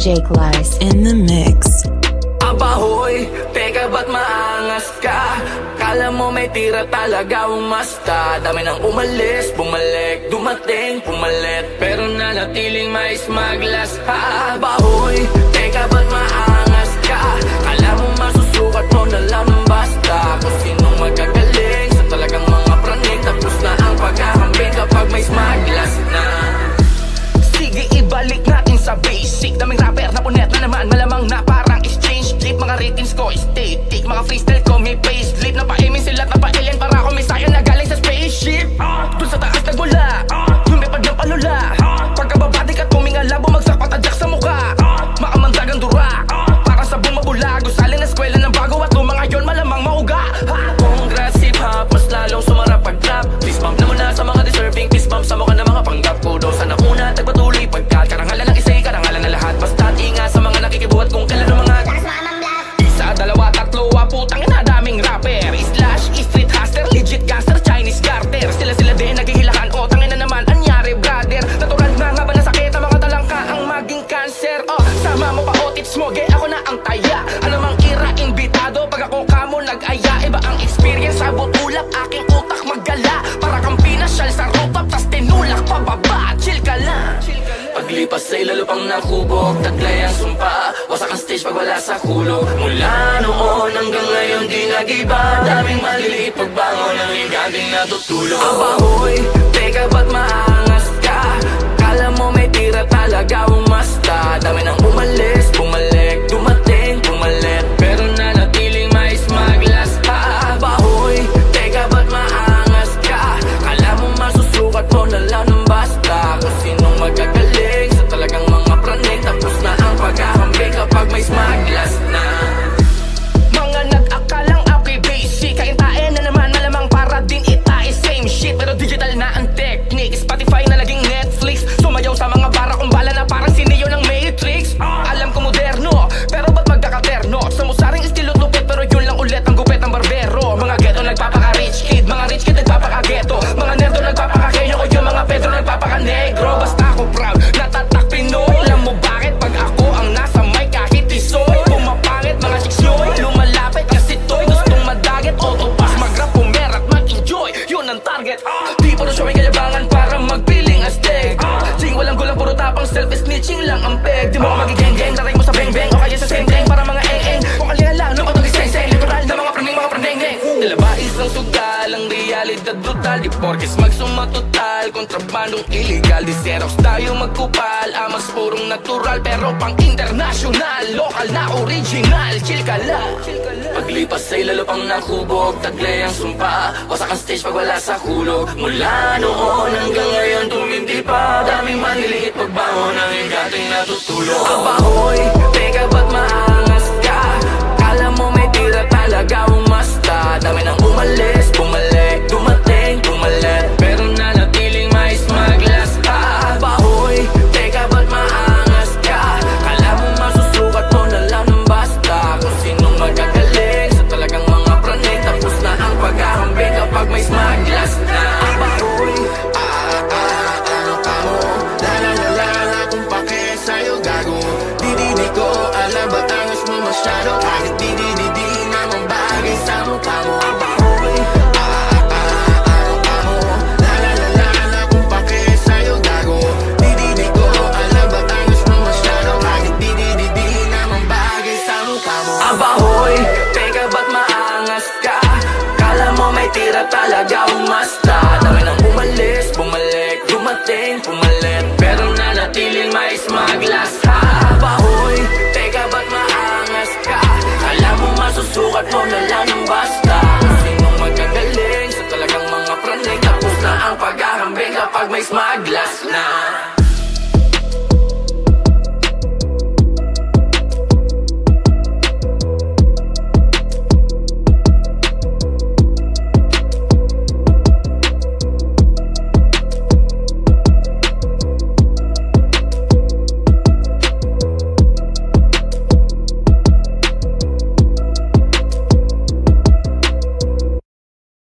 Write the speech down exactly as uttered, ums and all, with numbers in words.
J Class in the mix. Abahoy, teka ba't maangas ka? Kala mo may tira talaga umasta. Dami nang umalis, bumalik, dumating, pumalit, pero nanatiling mais maglas. Ha, abahoy, teka ba't maangas ka? Kala mo masusukat mo na lang ng basta. Kung sinong magagaling sa talagang mga praning. Tapos na ang pagkakambing kapag may smaglas na. Sige, ibalik natin sa basic. Daming rapper na punet na naman, malamang na parang exchange trip. Mga ratings ko static, mga freestyle ko may payslip. Napaimin sila, napailan para ako may sayan na galing sa spaceship. Dun sa taas nagmula, lumipad ng palula. Pagkababati ka tumingala, bumagsak patadyak sa muka. Makamandagang dura, para sa bumabula. Gusali na eskwela ng bago at lumang ngayon malamang mauga. Congrats hip hop, mas lalong sumarap pag-rap. Fist bump na muna sa mga deserving, fist bump sa mukha ng mga panggap. Kudo sana una, tagpatuloy pagkat karangalan ng isa'y karangalan na lahat. Basta't inga sa mga nakikibuhat kung kailan ng mga isa, dalawa, tatlo, putang ina daming rapper. Slash, street hustler, legit gangster, Chinese garter. Sila-sila din naghihilakan, o tangina naman, anyari brother. Natural nga nga ba na sakit ang mga talangka ang maging cancer. Oh, sama mo pa otits mo, ge ako na ang taya. Ano mang ira, imbitado, pag ako kamo nag-aya. Iba ang experience, sabot ulap, aking utak maggala. Para kang pinasyal sa rooftop, tas tinulak pababa. Chill ka lang. Paglipas ay lalo pang nakubok, taglay ang sumpa. Wasak ang stage pag wala sa kulog. Mula noon hanggang ngayon di nag-iba. Daming maliliit pagbangon ng higanding natutulog. Abahoy, teka ba't maangas ka? Kala mo may tira talaga umasta. Dami nang umalis, bumalik, dumating, pumalit, pero nanatiling mais maglas. Ha, abahoy, teka ba't maangas ka? Kala mo masusukat mo na lang ng basta. Kung sinong magagaling sa talagang mga praning. Tapos na ang pagkakambing kapag may smaglas na. Mga nag-akalang okay basic, kaintain na naman malamang para din itae same shit. Pero digital na ang technique, Spotify na naging Netflix. Sumayaw sa mga bara kung bala na parang sineo ng Matrix. Alam ko moderno, pero ba't magkakaterno? Sa musaring estilo lupit, pero yun lang ulit ang gupit ng barbero. Mga ghetto nagpapaka-rich kid, mga rich kid nagpapaka-ghetto. Mga nerdo nagpapaka-kenyo, o yung mga Pedro nagpapaka-negro. Basta ako proud, natatak Pinoy. Alam mo bakit pag ako ang nasa mic kahit isoy? Pumapangit mga chicks nyoy, lumalapit kasi toy. Gustong madagit, autopass, mag-rap, pumerat, mag-enjoy. Yun ang target. Di pa rin siya may kalabangan para magpiling astig. Sing walang gulang, puro tapang self-snitching lang ang peg. Di mo ka magigeng-geng, naray mo sa beng-beng o kaya sa seng-deng para mga eng-eng. Kung kalina lang, no patong iseng-seng. Literal na mga praning, mga praneng-neng. Tila ba isang sugal, ang realidad brutal. Di porkes magsumatotal, kontrabandong illegal. Di Xerox tayo magkupal, amas purong natural, pero pang international. Lokal na original, chill ka lang. Paglipas ay lalo pang nakubog, taglay ang sumpa. Wasak ang stage pag wala sa kulog. Mula noon hanggang ngayon tumindi pa. Daming maliliit pagbangon ng higating natutulog. Abahoy, teka ba't maangas ka? Kala mo may tira talaga umasta. Dami nang umalis, bumalik, dumating, pumalit, pero nanatiling mais maglas. Ha, abahoy, teka ba't maangas ka? Kala mo masusukat mo na lang ng basta. Kung sinong magagaling sa talagang mga praning. Tapos na ang pagkakambing kapag may smaglas na. Abahoy, ah, ah, ano ka mo? Lalalala kung pake sa'yo gago. Di di di ko alam ba't angas mo masyado. Kahit di di di di naman bagay sa mukha mo. abahoy, Ah, ah, ano ka mo? Lalalala kung pake sa'yo gago. Di di di ko alam ba't angas mo masyado. Kahit di di di di naman bagay sa mukha mo. abahoy, teka ba't maangas ka? Kala mo may tira talaga umasta. Dami nang umalis, bumalik, dumating, pumalit, pero nanatiling mais maglas. Ha, abahoy, teka ba't maangas ka? Kala mo masusukat mo na lang ng basta. Kung sinong magagaling sa talagang mga praning. Tapos na ang pagkakambing kapag may smaglas na.